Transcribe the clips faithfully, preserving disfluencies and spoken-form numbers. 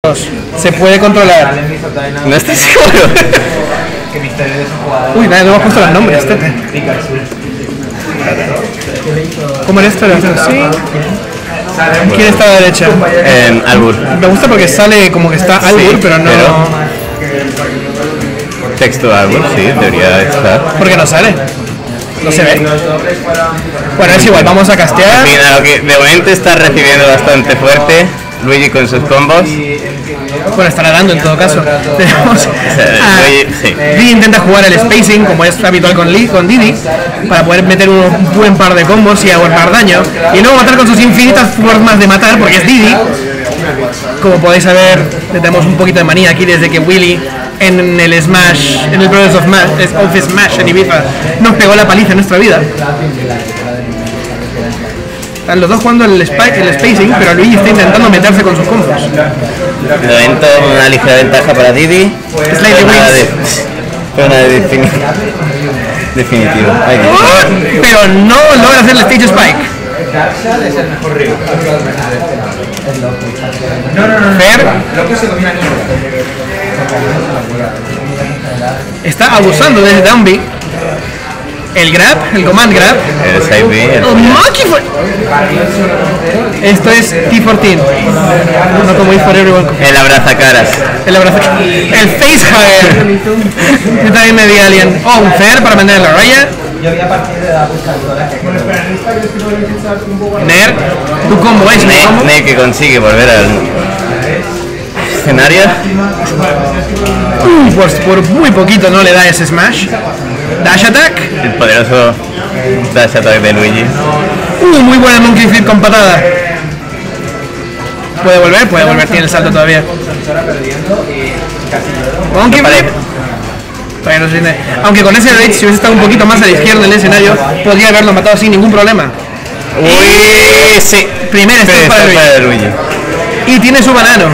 Se puede controlar. No estoy seguro. Uy, nadie, no hemos puesto los nombres, Tete. ¿Cómo era esto? ¿Sí? ¿Quién está a la derecha? Eh, Albur. Me gusta porque sale como que está Albur, sí, pero no... Pero... Texto Albur, sí, debería estar. ¿Por qué no sale? No se ve. Bueno, es igual, vamos a castear. Mira, lo que de momento está recibiendo bastante fuerte Luigi con sus combos. Bueno, estará dando en todo caso. Tenemos a... Luigi, sí. Didi intenta jugar el spacing, como es habitual con, Lee, con Didi, para poder meter un buen par de combos y ahorrar daño. Y luego matar con sus infinitas formas de matar, porque es Didi. Como podéis saber, le tenemos un poquito de manía aquí desde que Willy en el Smash, en el Brothers of Smash, of Smash en Ibiza, nos pegó la paliza en nuestra vida. Están los dos jugando el, spike, el spacing, pero Luigi está intentando meterse con sus combos. De momento una ligera ventaja para Didi. Slightly wins. Pero nada de defini definitivo. Oh, pero no logra hacer el stage spike. Fer está abusando de ese down B. El grab, el command grab. El side B. Oh, monkey for... Esto es T catorce. No como It for Everyone. El abrazacaras. El abrazacaras. El face hugger. Yo también me di alien. Oh, un Fer para vender la raya. Ner, tu combo es Ner, Ner que consigue volver al escenario. Uh, por, por muy poquito no le da ese smash. Dash attack. El poderoso dash attack de Luigi. Uh, muy buena monkey flip con patada. Puede volver, puede volver, tiene el salto todavía. Monkey flip. Bueno, aunque con ese rage, si hubiese estado un poquito más a la izquierda del escenario, podría haberlo matado sin ningún problema. Uy, sí. Primero está para, para Luigi. Y tiene su banano.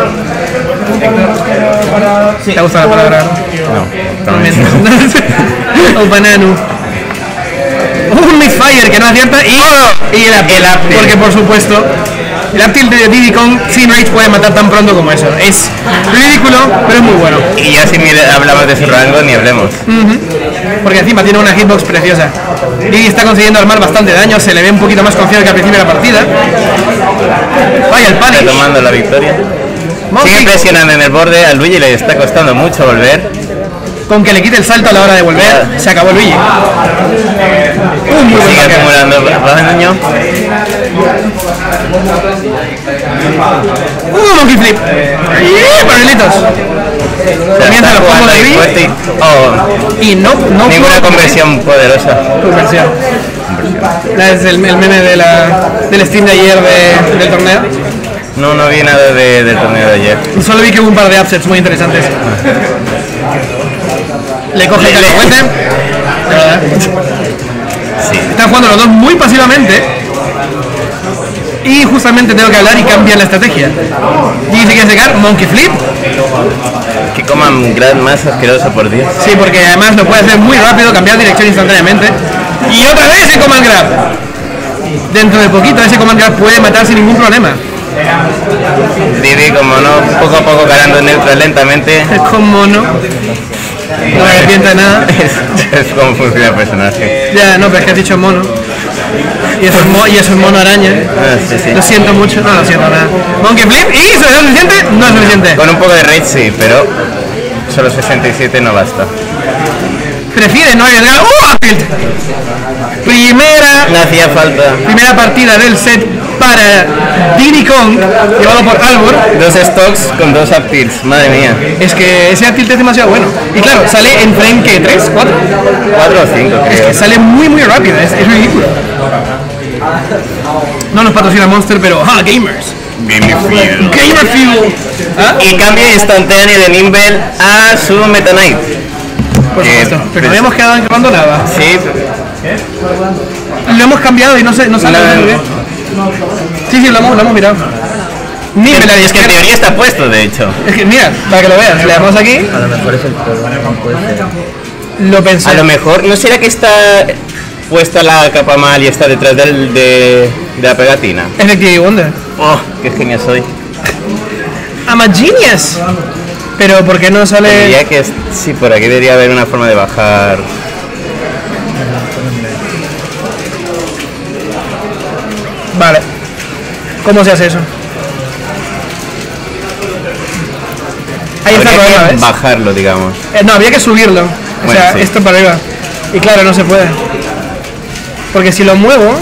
¿Te ha gustado la palabra? No, también. O banano. Un misfire que no acierta y, y el up, el up porque por supuesto el up tilt de Diddy Kong sin rage puede matar tan pronto como eso. Es ridículo, pero es muy bueno. Y ya si ni hablamos de su rango, ni hablemos. Uh-huh. Porque encima tiene una hitbox preciosa. Diddy está consiguiendo armar bastante daño, se le ve un poquito más confiado que al principio de la partida. Vaya el panic. Está tomando la victoria. Monkey. Sigue presionando en el borde, a Luigi le está costando mucho volver. Con que le quite el salto a la hora de volver, se acabó Luigi. Uh, muy sigue acumulando daño. Uh, monkey flip. Yeah, paralitos. Comienza los combos de Luigi. Oh. Y no, no ninguna conversión poderosa. Conversión. Es el, el meme de la, del Steam de ayer de, del torneo. No, no vi nada de, del torneo de ayer. Solo vi que hubo un par de upsets muy interesantes. Le coge el cacahuete. Sí. Están jugando los dos muy pasivamente. Y justamente tengo que hablar y cambiar la estrategia. Y se quiere sacar monkey flip. Que coman gran más asqueroso, por Dios. Sí, porque además lo puede hacer muy rápido, cambiar dirección instantáneamente. Y otra vez ese command grab. Dentro de poquito ese command grab puede matar sin ningún problema. Didi como no, poco a poco ganando neutral lentamente. Como no. No me arrepiento de nada. es, es como funciona el personaje. Ya, no, pero es que has dicho mono. Y eso es, mo y eso es mono araña. Ah, sí, sí. Lo siento mucho, no lo siento nada. Monkey flip, ¿y eso es suficiente? No es suficiente. Con un poco de rage sí, pero solo sesenta y siete no basta. Prefiere no arriesgar. ¡Uh! Tilt. Primera. No hacía falta. Primera partida del set para Diddy Kong, llevado por Albur. Dos stocks con dos up tilts, madre mía. Es que ese up tilt es demasiado bueno. Y claro, sale en frame que tres, cuatro. cuatro o cinco, creo. Es que sale muy muy rápido, es, es ridículo. No nos patrocina Monster, pero ¡ah, gamers! Gamer Fuel. Gamer Fuel. ¿Ah? Y cambio instantáneo de Nimble a su Meta Knight. Por supuesto, eh, pero no habíamos quedado en que abandonaba. Sí. Lo hemos cambiado y no sé, no sale muy bien. Sí, sí, lo hemos, lo hemos mirado. Ni me la es que en teoría está puesto, de hecho. Es que mira, para que lo veas, le damos aquí. A lo mejor es el Lo pensé. A lo mejor, ¿no será que está puesta la capa mal y está detrás del, de, de la pegatina? Efectivamente Wonder. Oh, qué genio soy. I'm a genius. Pero ¿por qué no sale...? Diría que es, sí, por aquí debería haber una forma de bajar. Vale. ¿Cómo se hace eso? Ahí está el Habría problema, que ¿ves? bajarlo, digamos. Eh, no, habría que subirlo. O Bueno, sea, sí. esto para arriba. Y claro, no se puede. Porque si lo muevo...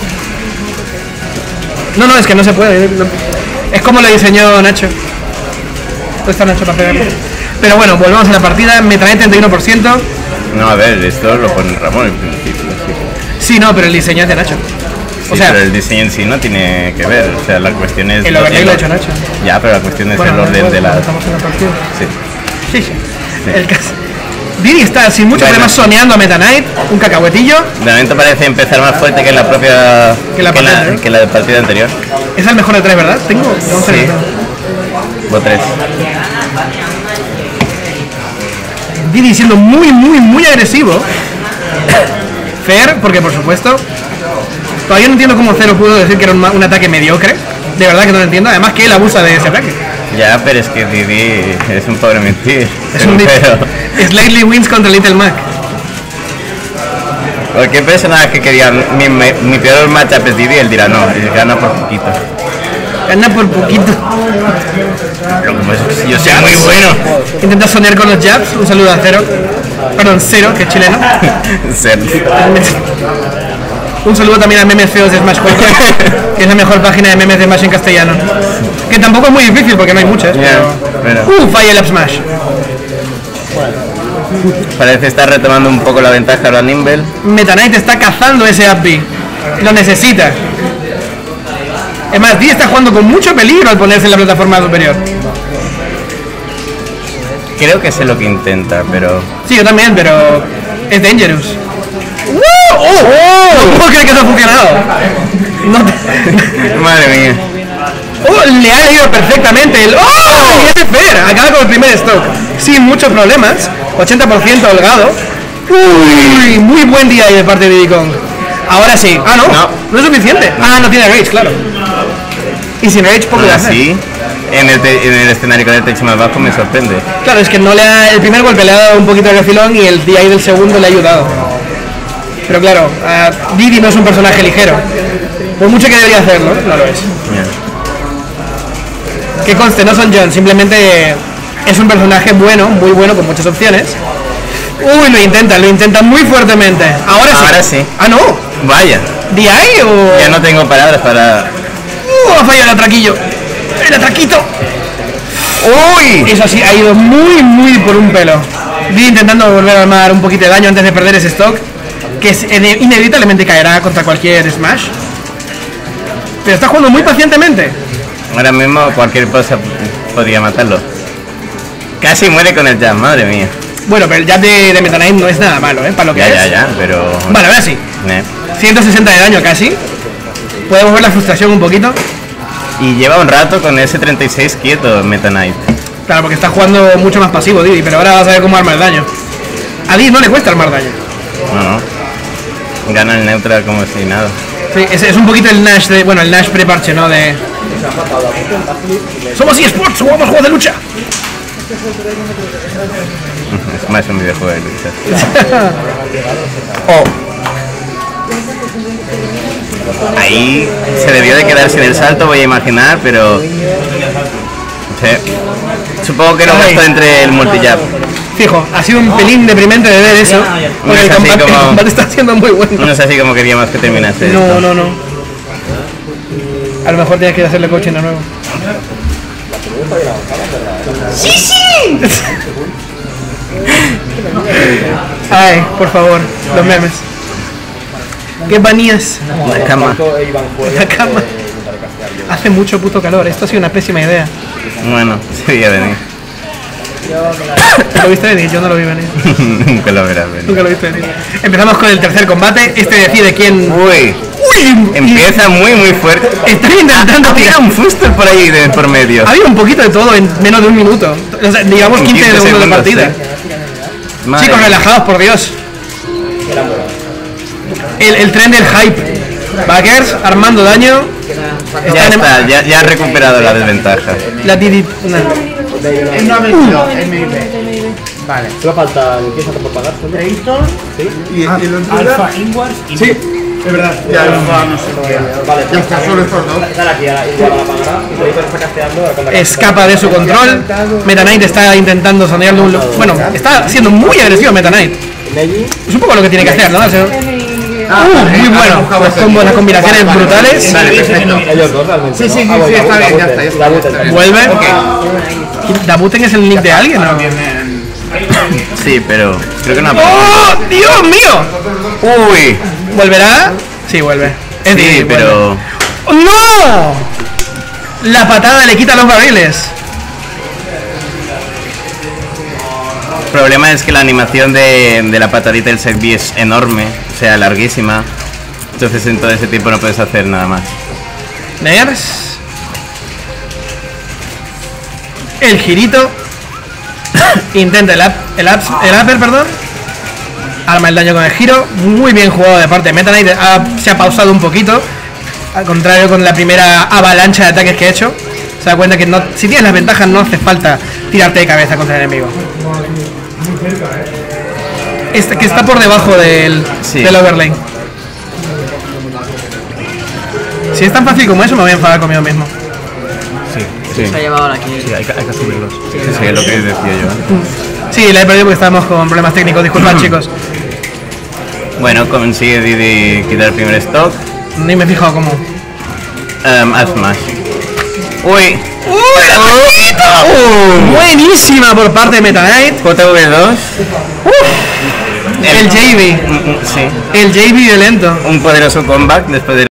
No, no, es que no se puede. Es como lo diseñó Nacho. ¿Dónde está Nacho para pegarlo? Pero bueno, volvamos a la partida. Me trae treinta y uno por ciento. No, a ver, esto lo pone Ramón en principio. Sí, Sí, no, pero el diseño es de Nacho. Sí, O sea, pero el diseño en sí no tiene que ver. O sea, la cuestión es. el overlay el lo ha or- hecho Nacho. Ya, pero la cuestión es Bueno, el no, orden no, de la. estamos en la partida. Sí. Sí, sí. El caso. Didi está sin mucho Bueno. problema soneando a Meta Knight. Un cacahuetillo. De momento parece empezar más fuerte que la propia. Que la que partida la, anterior. que la partida anterior. Es el mejor de tres, ¿verdad? Tengo. Vamos a Sí. ver. Bo tres. Didi siendo muy, muy, muy agresivo. Fair, porque por supuesto. Todavía no entiendo cómo Zero pudo decir que era un, ma- un ataque mediocre. De verdad que no lo entiendo. Además que él abusa de ese ataque. Ya, pero es que Didi es un pobre mentir. Es un pero Slightly wins contra Little Mac. cualquier personaje que quería mi, mi, mi peor matchup es Didi, él dirá no, él gana por poquito. Gana por poquito. Lo que pasa es que yo soy muy bueno. Intenta sonear con los jabs. Un saludo a Zero. Perdón, Zero, que es chileno. Ser. Un saludo también a Memes Feos de Smash cuatro, que es la mejor página de memes de Smash en castellano. Que tampoco es muy difícil porque no hay muchas. Ya, Pero... pero Uh, falla el up smash. parece estar retomando un poco la ventaja ahora Nimble. Meta Knight está cazando ese up B. Lo necesita. Es más, Didi está jugando con mucho peligro al ponerse en la plataforma superior. Creo que sé lo que intenta, pero Sí, yo también, pero es dangerous. ¡Uh! ¡Oh! ¡Oh! No puedo creer que eso ha funcionado. No te- madre mía. ¡Oh! Le ha leído perfectamente el... ¡Oh! Y ese Fair acaba con el primer stock sin muchos problemas. ochenta por ciento holgado. Uy, muy buen día ahí de parte de Diddy Kong. Ahora sí. Ah, no. No. No es suficiente. Ah, no tiene Rage, claro. Y sin Rage poco le Aún hace. así, en el, te- en el escenario con el techo más bajo me sorprende. Claro, es que no le ha, el primer golpe le ha dado un poquito de refilón y el D I del segundo le ha ayudado. Pero claro, uh, Didi no es un personaje ligero. Por mucho que debería hacerlo, no lo es. Mira. Que conste, no son John, simplemente es un personaje bueno, muy bueno, con muchas opciones. Uy, lo intenta, lo intenta muy fuertemente. Ahora sí. Ahora sí. Ah, no. Vaya, ¿D I o...? ya no tengo palabras para. Uh, ha fallado el atraquillo. El atraquito. Uy. Eso sí, ha ido muy, muy por un pelo. Didi intentando volver a armar un poquito de daño antes de perder ese stock, que es- ine- inevitablemente caerá contra cualquier Smash. Pero está jugando muy pacientemente. Ahora mismo cualquier cosa podría matarlo. Casi muere con el jab, madre mía. Bueno, pero el jab de, de Meta Knight no es nada malo, ¿eh? Para lo que Ya, es. ya, ya, pero. Vale, ahora sí. Eh. ciento sesenta de daño casi. Podemos ver la frustración un poquito. Y lleva un rato con ese treinta y seis quieto Meta Knight. Claro, porque está jugando mucho más pasivo Didi, pero ahora vas a ver cómo arma el daño. A Didi no le cuesta armar daño. No, no. Gana el neutral como si nada. Sí, es, es un poquito el Nash de. Bueno, el Nash pre-parche, ¿no? De. Somos eSports, jugamos juegos de lucha. Es más un videojuego de lucha. Oh. Ahí se debió de quedar sin el salto, voy a imaginar, pero. Sí. Supongo que no Ay. gastó entre el multijab. Fijo, ha sido un pelín deprimente de ver eso. Porque es el así combate, como- el combate está siendo muy bueno. No es así como queríamos que terminase. No, esto. no, no. A lo mejor tienes que hacerle coaching de nuevo. ¡Sí, sí! Ay, por favor, los memes. ¿Qué banías? La cama. La cama. Hace mucho puto calor, esto ha sido una pésima idea. Bueno, se veía venir. ¿Lo viste venir? Yo no lo vi venir. Nunca lo verás venir. Nunca lo viste venir. Empezamos con el tercer combate. Este decide quién. Uy, ¡Uy! empieza muy muy fuerte. Están intentando Había tirar. un Fuster por ahí de por medio. Había un poquito de todo en menos de un minuto. O sea, digamos En quince quince segundos de partida. sí. Madre Chicos, mía. relajados, por Dios. El, el tren del hype. Backers, armando daño. Ya Están en- está, ya, ya ha recuperado la desventaja. La Didi. no. Él no ha vencido, él me dice. Vale. Solo falta limpieza por pagar. ¿no? Dayton Y, y lo entrega. Alpha Inwards y Sí, es verdad. Ya, Alpha no sé qué. Vale, ya está, solo estos dos. Están aquí, ahora igual a la pagará. Y Dayton está casteando. con la Escapa de su control. Meta Knight está intentando sondearle un. Bueno, está siendo muy agresivo Meta Knight. Neji. Es un poco lo que tiene que hacer, ¿no? O sea, Ah, uh, vale, muy ha bueno. buscado Los ese combos, las tío. combinaciones Vale, vale. brutales. Vale, perfecto. Ellos dos realmente. Sí, sí, ¿no? sí, Ah, sí, bueno, está bien, ya Dabuten, está, ya está, Dabuten ya está también. Vuelve. Dabuten es el nick de alguien, ¿no? Sí, pero creo que no ha ¡Oh! ¡Dios mío! Uy, ¿Volverá? Sí, vuelve. Es sí, Didi, pero vuelve. ¡No! La patada le quita los barriles. el problema es que la animación de, de la patadita del set B es enorme, o sea, larguísima. Entonces en todo ese tiempo no puedes hacer nada más. Ners. El girito. Intenta el, up, el, ups- el upper, perdón. Arma el daño con el giro. Muy bien jugado de parte de Meta Knight. Ha- se ha pausado un poquito. Al contrario con la primera avalancha de ataques que he hecho. Se da cuenta que no, si tienes las ventajas no hace falta tirarte de cabeza contra el enemigo. Este que está por debajo del, Sí. del overlay. Si es tan fácil como eso me voy a enfadar conmigo mismo. Sí, Se ha llevado la aquí. sí, hay que, hay que subirlos. Sí, sí, es lo que decía yo. Sí, la he perdido porque estábamos con problemas técnicos, disculpad chicos. Bueno, consigue Didi quitar el primer stock. Ni me he fijado cómo. Um, haz smash. Uy, ¡Uy, la patita! Buenísima por parte de Meta Knight. J V dos. El J B. Mm, mm, Sí, El J B violento. un poderoso comeback después de